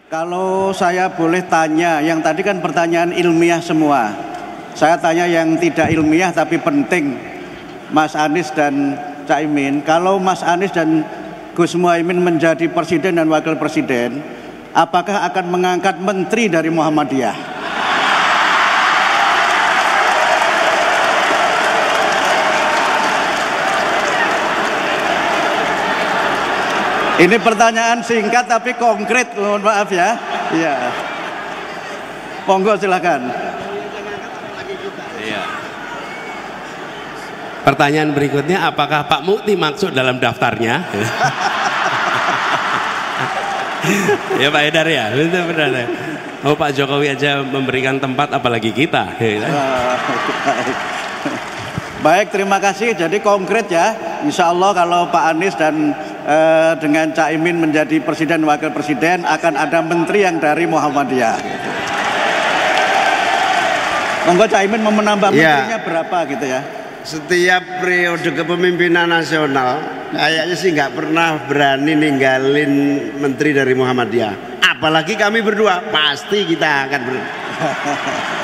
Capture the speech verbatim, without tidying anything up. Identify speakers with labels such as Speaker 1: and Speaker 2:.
Speaker 1: Kalau saya boleh tanya, yang tadi kan pertanyaan ilmiah semua. Saya tanya yang tidak ilmiah tapi penting, Mas Anies dan Caimin. Kalau Mas Anies dan Gus Muhaimin menjadi presiden dan wakil presiden, apakah akan mengangkat menteri dari Muhammadiyah? Ini pertanyaan singkat tapi konkret, mohon maaf ya. Iya. Monggo silakan.
Speaker 2: Iya. Pertanyaan berikutnya, apakah Pak Mukti maksud dalam daftarnya? Ya Pak Haidar ya, betul benar. Oh Pak Jokowi aja memberikan tempat, apalagi kita.
Speaker 1: Baik, terima kasih. Jadi konkret ya, insya Allah kalau Pak Anies dan eh, dengan Caimin menjadi presiden wakil presiden akan ada menteri yang dari Muhammadiyah. Monggo Caimin mau menambah
Speaker 3: ya,
Speaker 1: menterinya berapa gitu ya?
Speaker 3: Setiap periode kepemimpinan nasional kayaknya sih nggak pernah berani ninggalin menteri dari Muhammadiyah. Apalagi kami berdua, pasti kita akan ber